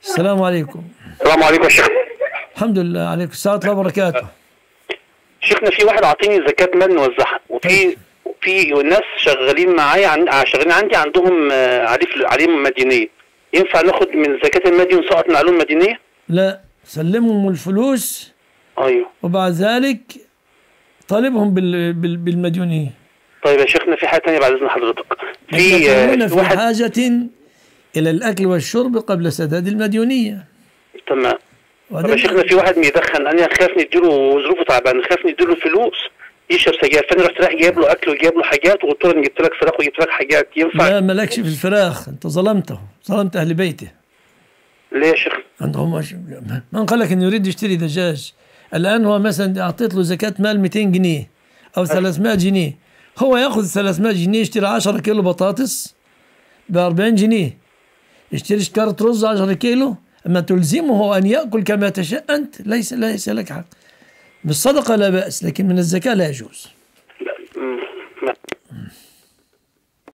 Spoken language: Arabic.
السلام عليكم. السلام عليكم يا شيخ. الحمد لله، عليكم السلام ورحمة الله وبركاته. شيخنا في واحد عاطيني زكاة مال نوزعها، وفي ناس شغالين معايا شغالين عندي عندهم عليهم مديونية. ينفع ناخد من زكاة المال دي ونسقط من عليهم مديونية؟ لا، سلمهم الفلوس. ايوه. وبعد ذلك طالبهم بالمديونية. طيب يا شيخنا في حاجة تانية بعد إذن حضرتك. في واحد حاجة إلى الأكل والشرب قبل سداد المديونية. تمام. طب يا شيخنا في واحد بيدخن، أنا خايف نديله، ظروفه تعبانة، خايف نديله فلوس يشرب سجاير، فأنا رحت رايح جايب له أكل وجايب له حاجات وقلت له أنا جبت لك فراخ وجبت لك حاجات، ينفع؟ لا، مالكش في الفراخ، أنت ظلمته، ظلمت أهل بيته. ليه يا شيخ؟ عندهم من قال لك إنه يريد يشتري دجاج؟ الآن هو مثلا أعطيت له زكاة مال 200 جنيه أو 300 جنيه، هو ياخذ 300 جنيه يشتري 10 كيلو بطاطس ب 40 جنيه، يشتري شكارة رز 10 كيلو. أما تلزمه أن يأكل كما تشاء أنت، ليس لك حق. بالصدقة لا بأس، لكن من الزكاة لا يجوز.